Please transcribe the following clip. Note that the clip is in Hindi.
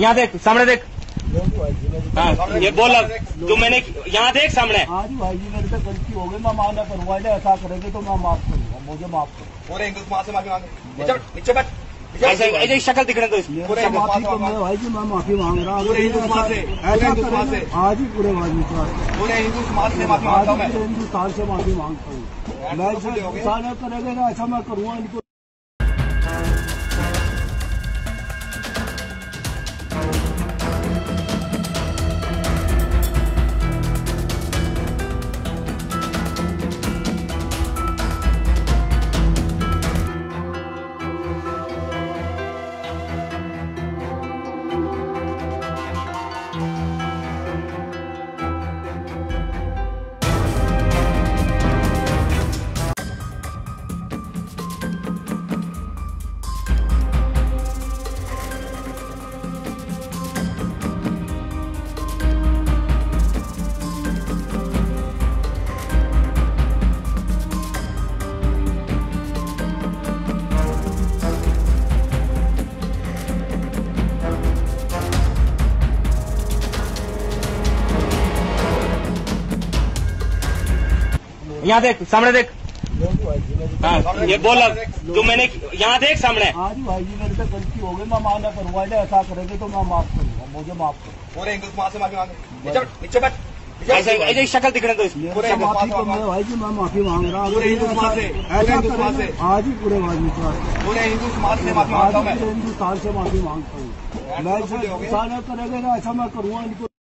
यहाँ देख, सामने देख। हाँ, ये बोल तू, मैंने यहाँ देख सामने। हाँ जी भाई जी, मेरे से गलती हो गई, मैं माना करूँगा, ऐसा करेंगे तो मैं माफ करूँगा, मुझे माफ करो। पूरे हिंदू समाज से माफी मांगे, नीचे बैठ। ऐसे शक्ल दिखने दो इसकी। भाई जी मैं माफी मांग रहा हूँ पूरे हिंदू समाज से, आज ही पूरे पूरे हिंदू समाज से माफी मांगता हूँ मैं, हिंदुस्तान से माफी मांगता हूँ। मैं ऐसा न करेंगे ना, ऐसा मैं करूँगा इनको। यहाँ देख, सामने देख। हाँ, ये बोल तू, मैंने यहाँ देख सामने। हाँ जी भाई जी, मेरे से गलती हो गई, मैं माना करूँगा, ऐसा करेंगे तो मैं माफ करूँगा, मुझे माफ करो। पूरे हिंदू समाज से माफी मांगे, नीचे बैठ। ऐसे शक्ल दिखने दो इसकी। भाई जी मैं माफी मांग रहा हूँ, पूरे हिंदू समाज से, आज ही पूरे पूरे हिंदू समाज से माफी मांगता हूँ मैं, हिंदुस्तान से माफी मांगता हूँ। मैं ऐसा न करेंगे ना, ऐसा मैं करूँगा इनको।